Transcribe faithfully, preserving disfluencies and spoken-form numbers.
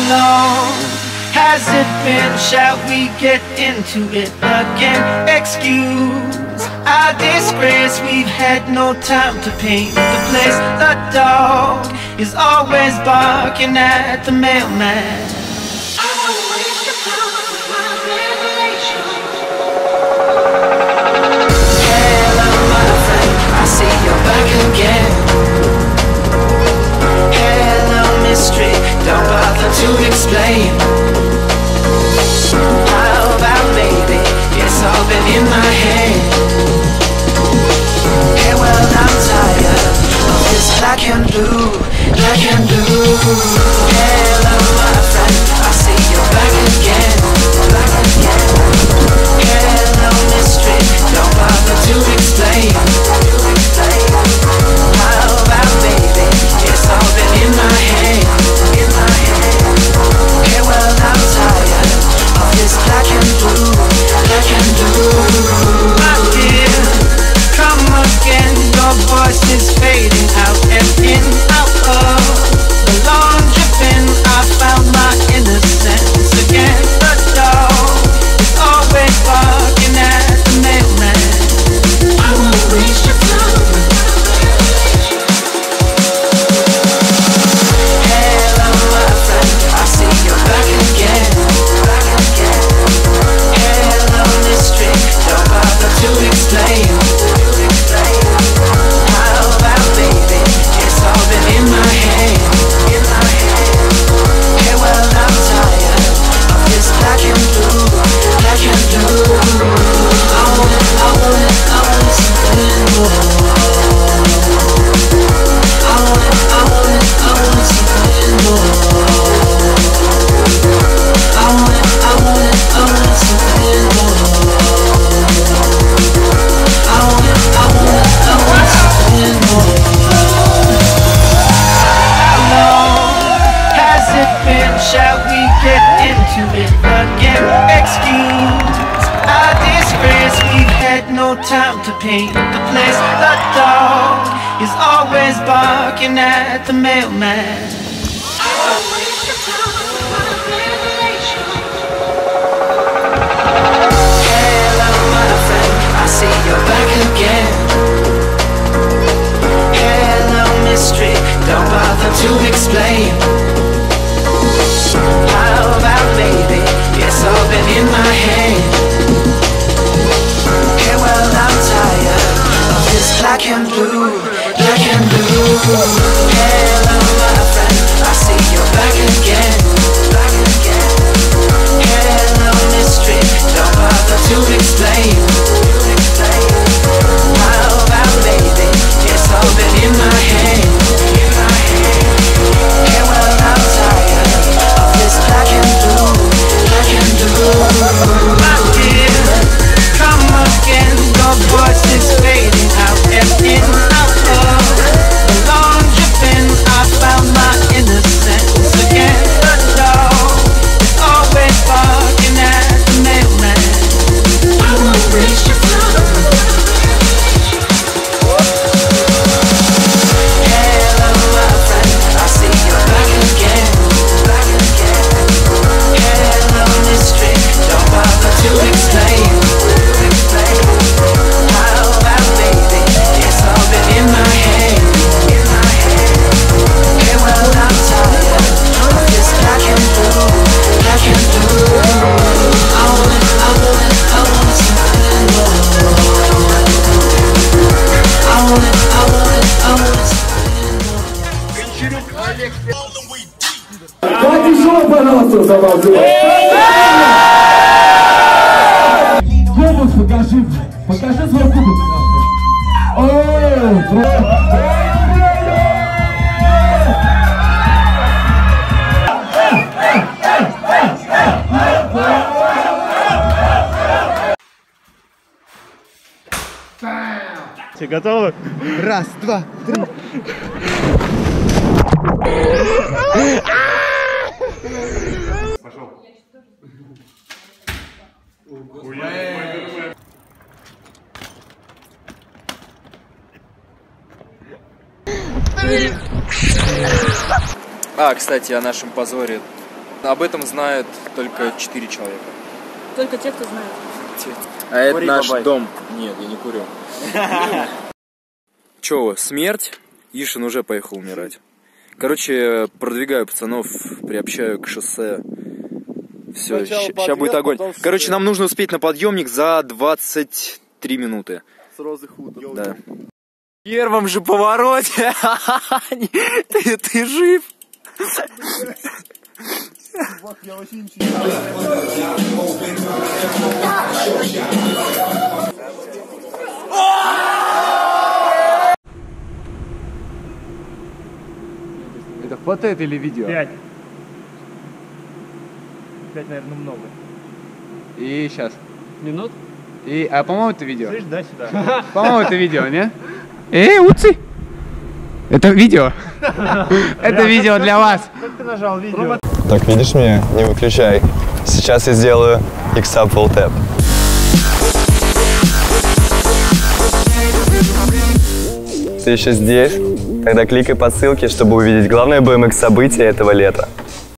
long has it been? Shall we get into it again? Excuse our disgrace, we've had no time to paint the place. The dog is always barking at the mailman. Hello my friend, I see you're back again. Hello mystery, don't bother to explain. How about baby, it's all been in my head. Hey well I'm tired of this black and blue, black and blue. Hello my friend, I see you're back again, back again. Hello mystery, don't bother to explain. How about baby, it's all been in my head, in my head. Hey well I'm tired of this black and blue, black and blue. My dear, come again, your voice is fading out and in, out of the long dripping. I found my innocence again. The dog is always barking at the mailman. I won't waste your time. Hello my friend, I see you're back again, back again. Hello mystery, don't bother to explain. How about baby, it's all been in my head, in my head. Hey well I'm tired of this black and blue, black and blue. I want it, I want it, I want something more. I want it, I want it, I want something more. I want it, I want it, I want something more. I want it, I want it, I want something more. How long has it been? Shall we get into it again? Excuse our disgrace, we've had no time to paint the place. The dog is always barking at the mailman. Hello my friend, I see you're back again. Hello mystery, don't bother to explain. How about baby, it's all been in my head. Hey well I'm tired of this black and blue, black and blue. Hello my friend, I see you're back again, back again. Hello mystery, don't bother to explain. How about baby, it's all been in my head, in my head. Hey well I'm tired of this black and blue, black and blue. My dear, come again, your voice is fading out and in, out of the long dripping. I found my innocence again. The dog is always barking at the mailman. I won't waste your time. Hello my friend, I see you're back again, back again. Hello mystery, don't bother to explain. How about baby, it's all been in my head, in my head. Hey well I'm tired of this black and blue, black and blue. I want it, I want it, I want something more. I want it, I want it, I want something more. Dá-te chuva pra nós, seu Salvador! Vamos, Pikachu! Pikachu, seu cubo! Все готовы? Раз, два, три. Пошел. А, кстати, о нашем позоре Об этом знают только четыре человека. Только те, кто знает. А это наш дом. Нет, я не курю. Чё, смерть? Ишин уже поехал умирать. Короче, продвигаю пацанов, приобщаю к шоссе. Все, сейчас будет огонь. Короче, нам нужно успеть на подъемник за двадцать три минуты. С розы худо. Да. В первом же повороте. ты, ты жив? Я вообще ничего не Это фото или видео? Пять. Пять, наверное, много. И сейчас. Минут? И, а по-моему, это видео. Слышь, да, сюда. По-моему, это видео, не? Эй, уцы! Это видео. Это видео для вас. Как ты нажал видео? Так, видишь меня? Не выключай. Сейчас я сделаю X-Up Full Tap. Ты еще здесь? Тогда кликай по ссылке, чтобы увидеть главное би эм икс событие этого лета.